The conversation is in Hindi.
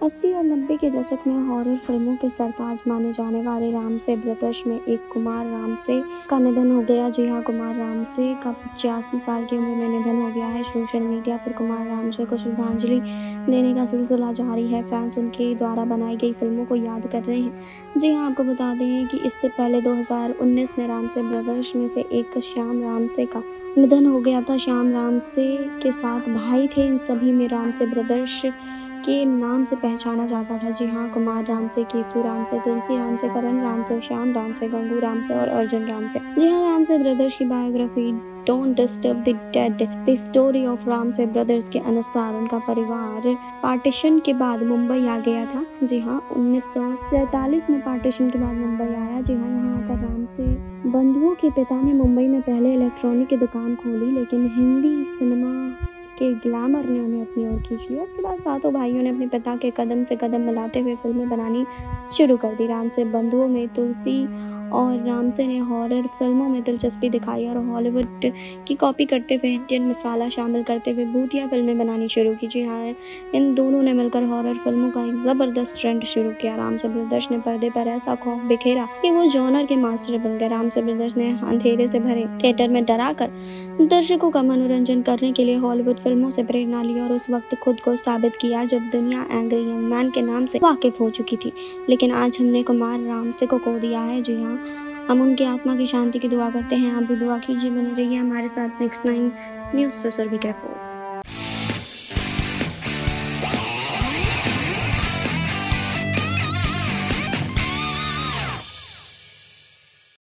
80 और 90 के दशक में हॉरर फिल्मों के सरताज माने जाने वाले रामसे ब्रदर्स में एक कुमार रामसे का निधन हो गया। जी हाँ, कुमार रामसे का 85 साल की उम्र में निधन हो गया है। सोशल मीडिया पर कुमार रामसे को श्रद्धांजलि देने का सिलसिला जारी है। फैंस उनके द्वारा बनाई गई फिल्मों को याद कर रहे हैं। जी हाँ, आपको बता दें कि इससे पहले 2019 में रामसे ब्रदर्स में से एक श्याम रामसे का निधन हो गया था। श्याम रामसे के 7 भाई थे। इन सभी में रामसे ब्रदर्स के नाम से पहचाना जाता था। जी हाँ, कुमार रामसे, केशू रामसे, तुलसी रामसे, करण रामसे, श्याम रामसे, गंगू रामसे और अर्जुन रामसे। जी हाँ, रामसे ब्रदर्स की biography don't disturb the dead the story of Ramsay brothers के अनुसार उनका परिवार पार्टीशन के बाद मुंबई आ गया था। जी हाँ, 1947 में पार्टीशन के बाद मुंबई आया। जी हाँ, यहाँ आकर रामसे बंधुओं के पिता ने मुंबई में पहले इलेक्ट्रॉनिक की दुकान खोली, लेकिन हिंदी सिनेमा के ग्लैमर ने उन्हें अपनी ओर खींच लिया। इसके बाद सातों भाइयों ने अपने पिता के कदम से कदम मिलाते हुए फिल्में बनानी शुरू कर दी। रामसे बंधुओं में तुलसी और रामसे ने हॉरर फिल्मों में दिलचस्पी दिखाई और हॉलीवुड की कॉपी करते हुए इंडियन मसाला शामिल करते हुए भूतिया फिल्में बनानी शुरू की। जी हाँ, इन दोनों ने मिलकर हॉरर फिल्मों का एक ज़बरदस्त ट्रेंड शुरू किया। रामसे ब्रदर्स ने पर्दे पर ऐसा खौफ बिखेरा कि वो जॉनर के मास्टर बन गए। रामसे ब्रदर्स ने अंधेरे से भरे थिएटर में डराकर दर्शकों का मनोरंजन करने के लिए हॉलीवुड फिल्मों से प्रेरणा ली और उस वक्त खुद को साबित किया जब दुनिया एंग्री यंग मैन के नाम से वाकिफ हो चुकी थी। लेकिन आज हमने कुमार रामसे को खो दिया है। जी हाँ, हम उनकी आत्मा की शांति की दुआ करते हैं। आप भी दुआ कीजिए। बने रहिए हमारे साथ नेक्स्ट 9 न्यूज़ से सर्विक रिपोर्ट।